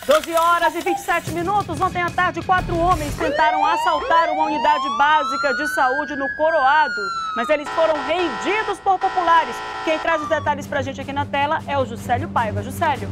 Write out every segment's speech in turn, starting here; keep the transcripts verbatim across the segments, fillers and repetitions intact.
doze horas e vinte e sete minutos. Ontem à tarde, quatro homens tentaram assaltar uma unidade básica de saúde no Coroado, mas eles foram rendidos por populares. Quem traz os detalhes pra gente aqui na tela é o Juscelio Paiva. Juscelio.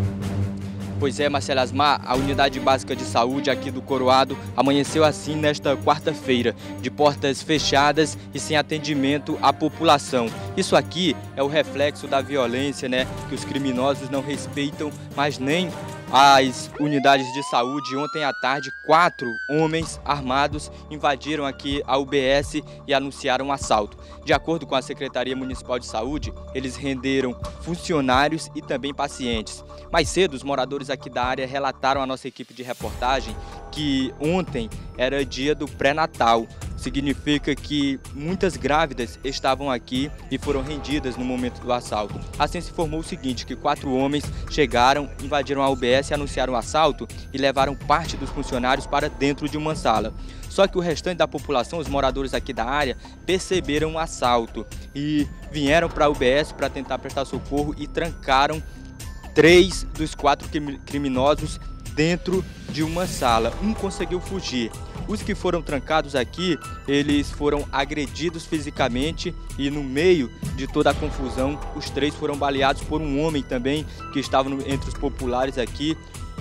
Pois é, Marcela Asmar, a unidade básica de saúde aqui do Coroado amanheceu assim nesta quarta-feira, de portas fechadas e sem atendimento à população. Isso aqui é o reflexo da violência, né, que os criminosos não respeitam, mas nem as unidades de saúde. Ontem à tarde, quatro homens armados invadiram aqui a U B S e anunciaram um assalto. De acordo com a Secretaria Municipal de Saúde, eles renderam funcionários e também pacientes. Mais cedo, os moradores aqui da área relataram à nossa equipe de reportagem que ontem era dia do pré-natal. Significa que muitas grávidas estavam aqui e foram rendidas no momento do assalto. Assim se informou o seguinte, que quatro homens chegaram, invadiram a U B S, anunciaram o assalto e levaram parte dos funcionários para dentro de uma sala. Só que o restante da população, os moradores aqui da área, perceberam o assalto e vieram para a U B S para tentar prestar socorro e trancaram três dos quatro criminosos dentro de uma sala. Um conseguiu fugir. Os que foram trancados aqui, eles foram agredidos fisicamente e no meio de toda a confusão, os três foram baleados por um homem também que estava no, entre os populares aqui,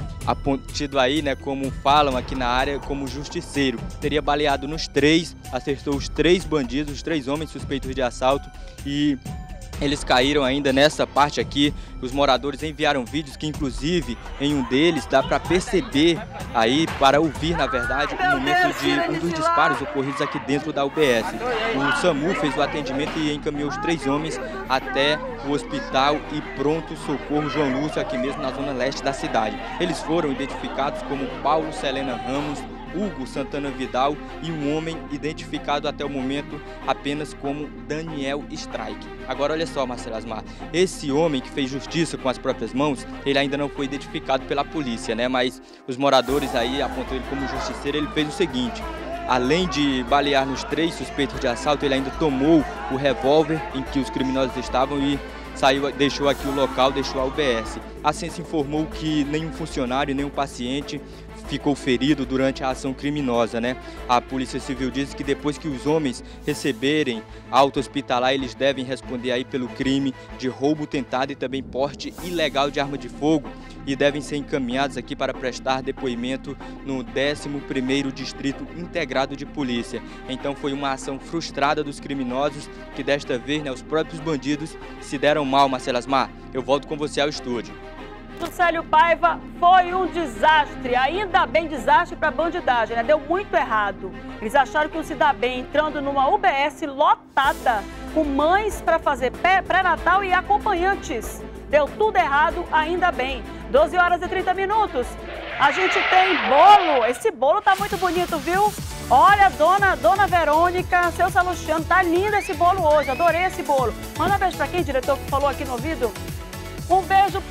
tido aí, né, como falam aqui na área, como justiceiro. Teria baleado nos três, acertou os três bandidos, os três homens suspeitos de assalto e eles caíram ainda nessa parte aqui. Os moradores enviaram vídeos que, inclusive, em um deles dá para perceber aí, para ouvir, na verdade, o momento de um dos disparos ocorridos aqui dentro da U B S. O SAMU fez o atendimento e encaminhou os três homens até o hospital e pronto socorro João Lúcio, aqui mesmo na zona leste da cidade. Eles foram identificados como Paulo Selena Ramos, Hugo Santana Vidal e um homem identificado até o momento apenas como Daniel Strike. Agora olha só, Marcela Asmar, esse homem que fez justiça com as próprias mãos, ele ainda não foi identificado pela polícia, né? Mas os moradores aí apontam ele como justiceiro. Ele fez o seguinte: além de balear nos três suspeitos de assalto, ele ainda tomou o revólver em que os criminosos estavam e saiu, deixou aqui o local, deixou a U B S. Assim se informou que nenhum funcionário, nenhum paciente ficou ferido durante a ação criminosa, né? A Polícia Civil diz que depois que os homens receberem alta hospitalar, eles devem responder aí pelo crime de roubo tentado e também porte ilegal de arma de fogo e devem ser encaminhados aqui para prestar depoimento no décimo primeiro Distrito Integrado de Polícia. Então foi uma ação frustrada dos criminosos que desta vez, né, os próprios bandidos se deram mal, Marcela Asmar. Eu volto com você ao estúdio. Juscelio Paiva, foi um desastre, ainda bem desastre para a bandidagem, né? Deu muito errado. Eles acharam que iam se dar bem entrando numa U B S lotada, com mães para fazer pré-natal e acompanhantes. Deu tudo errado, ainda bem. doze horas e trinta minutos. A gente tem bolo, esse bolo tá muito bonito, viu? Olha, dona, dona Verônica, seu Salustiano, tá lindo esse bolo hoje, adorei esse bolo. Manda um beijo para quem, diretor, que falou aqui no ouvido? Um beijo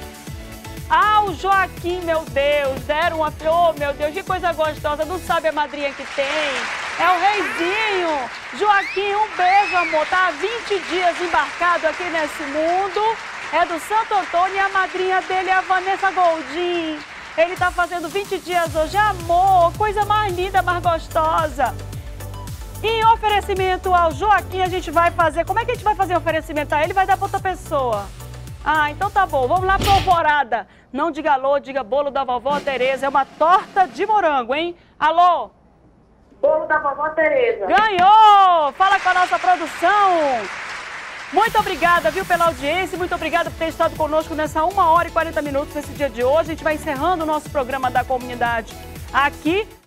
Ah, o Joaquim, meu Deus, deram uma... Oh, meu Deus, que coisa gostosa, não sabe a madrinha que tem. É o reizinho. Joaquim, um beijo, amor. Tá há vinte dias embarcado aqui nesse mundo. É do Santo Antônio e a madrinha dele é a Vanessa Goldin. Ele tá fazendo vinte dias hoje. Amor, coisa mais linda, mais gostosa. Em oferecimento ao Joaquim, a gente vai fazer... Como é que a gente vai fazer oferecimento a ele? Vai dar pra outra pessoa. Ah, então tá bom. Vamos lá pra Alvorada. Não diga alô, diga bolo da vovó Tereza. É uma torta de morango, hein? Alô? Bolo da vovó Tereza. Ganhou! Fala com a nossa produção. Muito obrigada, viu, pela audiência. Muito obrigada por ter estado conosco nessa uma hora e quarenta minutos nesse dia de hoje. A gente vai encerrando o nosso programa da comunidade aqui